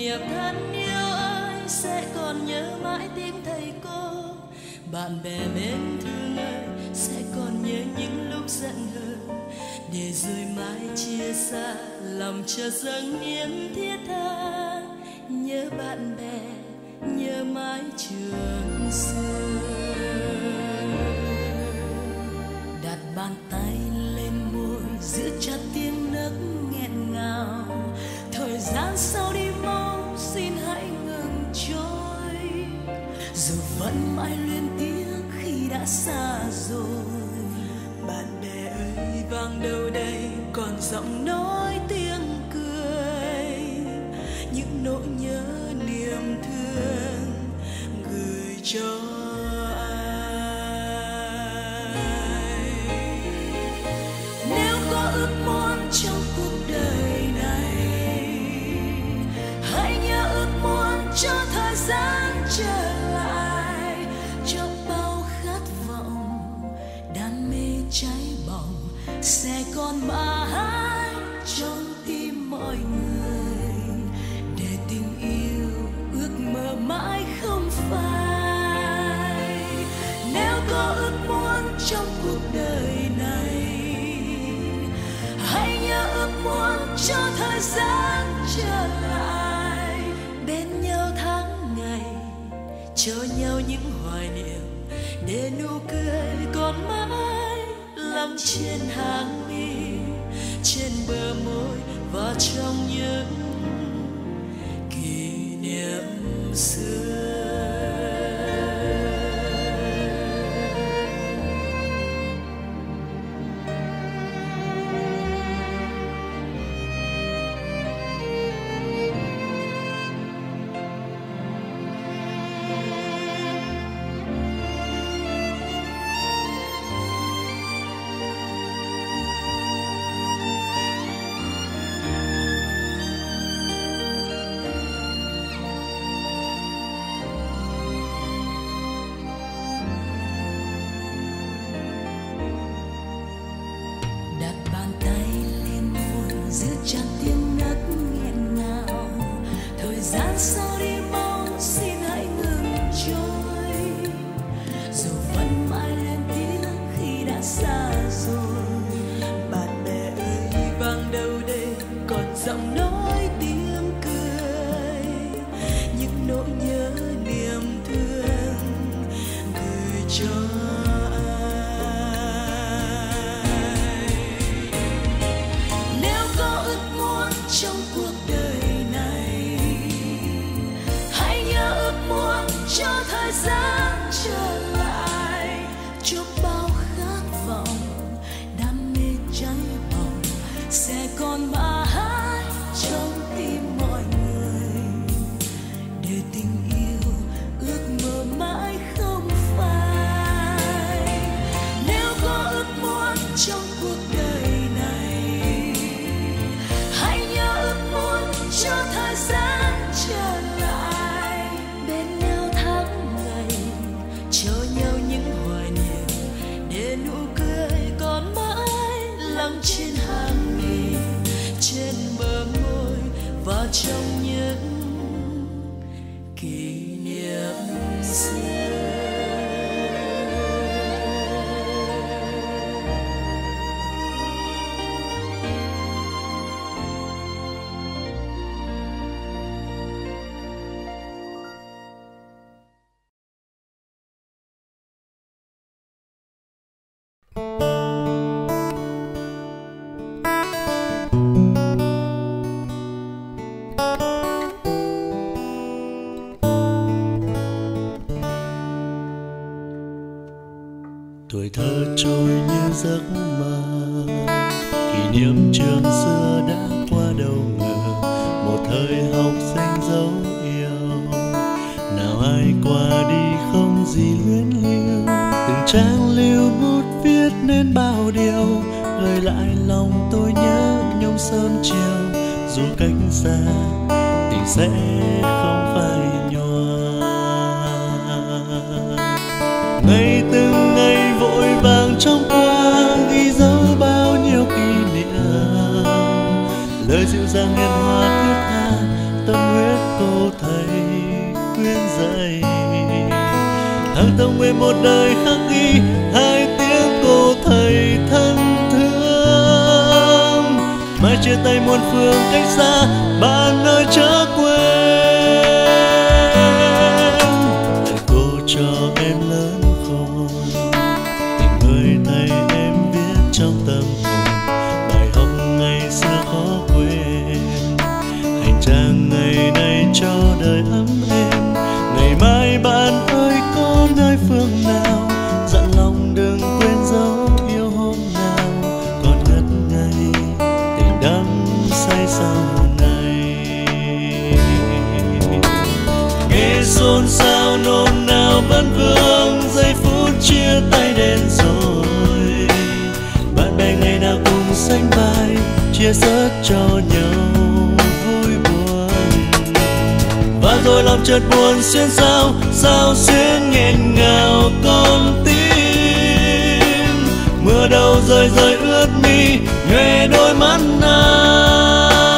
nghiệp thân yêu ơi, sẽ còn nhớ mãi tiếng thầy cô. Bạn bè mến thương ơi, sẽ còn nhớ những lúc giận hờn, để rồi mãi chia xa lòng chợt dâng niềm thiết tha. Nhớ bạn bè, nhớ mãi trường xưa. Đặt bàn tay lên môi, giữ chặt tiếng nấc nghẹn ngào. Thời gian sau đi mau, xin hãy ngừng trôi. Dù vẫn mãi luyến tiếc khi đã xa rồi. Bạn bè ơi, vang đâu đây còn giọng nói tiếng cười, những nỗi nhớ niềm thương gửi cho ai. Nếu có ước muốn trong cuộc đời này, hãy nhớ ước muốn cho thời gian trở lại, cho bao khát vọng đam mê cháy bỏng sẽ còn mãi trong tim mọi người, để tình yêu ước mơ mãi không phai. Nếu có ước muốn trong cuộc đời này, hãy nhớ ước muốn cho thời gian trở lại, bên nhau tháng ngày, cho nhau những hoài niệm, để nụ cười còn mãi lắng trên hàng mi, trên bờ môi và trong những kỷ niệm xưa. Trong những kỷ niệm xưa. Tuổi thơ trôi như giấc mơ, kỷ niệm trường xưa đã qua đâu ngờ. Một thời học sinh dấu yêu, nào ai qua đi không gì luyến lưu. Từng trang lưu bút viết nên bao điều, gợi lại lòng tôi nhớ nhung sớm chiều. Dù cách xa tình sẽ không phai nhòa. Ngày từng ngày vội vàng trong qua, ghi dấu bao nhiêu kỷ niệm. Lời dịu dàng hiền hòa thiết tha, tâm huyết cô đời một đời khắc ghi hai tiếng cô thầy thân thương. Mai chia tay muôn phương cách xa, bạn ơi chớ quên. Thầy cô cho em lớn khôn, tình người thầy em viết trong tâm hồn. Bài học ngày xưa khó quên, hành trang ngày nay cho đời ấm êm. Ngày mai bạn ơi có nơi phương nào, dặn lòng đừng quên dấu yêu hôm nào. Còn ngất ngây tình đắm say sau này. Nghe xôn xao nôn nao vẫn vương, giây phút chia tay đến rồi. Bạn bè ngày nào cùng sánh vai, chia sớt cho nhau vui buồn. Và rồi lòng chợt buồn xuyên sao, sao xuyên nghẹn ngào con tim. Mưa đâu rơi rơi ướt mi, nhòe đôi mắt nàng.